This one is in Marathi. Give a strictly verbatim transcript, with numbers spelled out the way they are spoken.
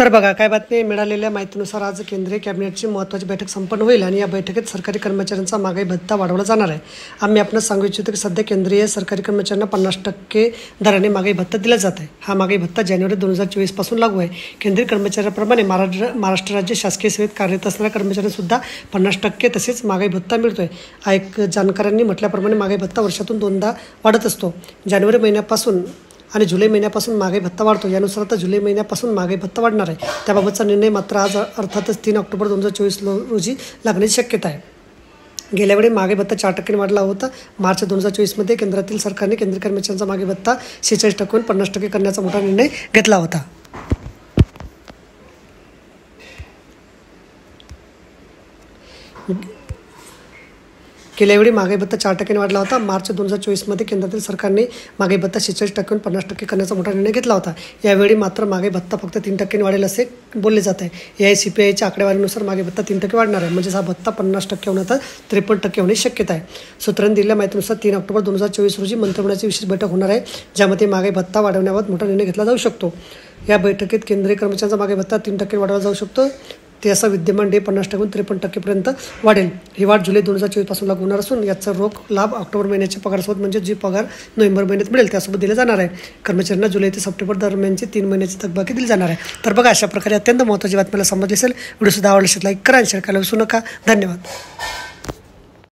तर बघा काय बातमी मिळालेल्या माहितीनुसार आज केंद्रीय कॅबिनेटची महत्त्वाची बैठक संपन्न होईल आणि या बैठकीत सरकारी कर्मचाऱ्यांचा महागाई भत्ता वाढवला जाणार आहे। आम्ही आपणास सांगू इच्छितो की सध्या केंद्रीय सरकारी कर्मचाऱ्यांना पन्नास टक्के दराने महागाई भत्ता दिला जात आहे। हा महागाई भत्ता जानेवारी दोन हजार चोवीस पासून लागू आहे। केंद्रीय कर्मचाऱ्यांप्रमाणे महाराष्ट्र महाराष्ट्र राज्य शासकीय सेवेत कार्यरत असणाऱ्या कर्मचाऱ्यांसुद्धा पन्नास टक्के तसेच महागाई भत्ता मिळतोय। एक जाणकारांनी म्हटल्याप्रमाणे महागाई भत्ता वर्षातून दोनदा वाढत असतो। जानेवारी महिन्यापासून आणि जुलै महिन्यापासून महागाई भत्ता वाढतो। यानुसार आता जुलै महिन्यापासून महागाई भत्ता वाढणार आहे। त्याबाबतचा निर्णय मात्र आज अर्थातच तीन ऑक्टोबर दोन हजार चोवीस रोजी लागण्याची शक्यता आहे। गेल्यावेळी महागाई भत्ता चार टक्क्यांनी वाढला होता। मार्च दोन हजार चोवीसमध्ये केंद्रातील सरकारने केंद्रीय कर्मचाऱ्यांचा महागाई भत्ता शेहेचाळीस टक्क्याहून पन्नास टक्के करण्याचा मोठा निर्णय घेतला होता। गेल्यावेळी महागाई भत्ता चार टक्क्यांनी वाढला होता। मार्च दोन हजार चोवीसमध्ये केंद्रातील सरकारने महागाई भत्ता शेहेचाळीस टक्क्याहून पन्नास टक्के करण्याचा मोठा निर्णय घेतला होता। यावेळी मात्र महागाई भत्ता फक्त तीन टक्क्यांनी वाढेल असे बोलले जात आहे। ए आय सी पी आयच्या आकडेवारीनुसार महागाई भत्ता तीन टक्के वाढणार आहे, म्हणजेच हा भत्ता पन्नास टक्के होण्याचा त्रेपन्न टक्के होण्याची शक्यता आहे। सूत्रांनी दिलेल्या माहितीनुसार तीन ऑक्टोबर दोन हजार चोवीस रोजी मंत्रिमंडळाची विशेष बैठक होणार आहे, ज्यामध्ये महागाई भत्ता वाढवण्याबाबत मोठा निर्णय घेतला जाऊ शकतो। या बैठकीत केंद्रीय कर्मचाऱ्यांचा महागाई भत्ता तीन टक्के वाढवला जाऊ शकतो। ते असा विद्यमान डे पन्नास टक्के त्रेपन्न टक्केपर्यंत वाढेल। ही वाढ जुलै दोन हजार चोवीस पासून लागू होणार असून याचा रोख लाभ ऑक्टोबर महिन्याच्या पगारासोबत म्हणजे जी पगार नोव्हेंबर महिन्यात मिळेल त्यासोबत दिला जाणार आहे। कर्मचाऱ्यांना जुलै ते सप्टेंबर दरम्यानची तीन महिन्याची थकबाकी दिली जाणार आहे। तर बघा अशा प्रकारे अत्यंत महत्त्वाची बातमीला समजली असेल। व्हिडिओ सुद्धा आवडला असेल लाईक करा आणि शेअर करायला विसरू नका। धन्यवाद।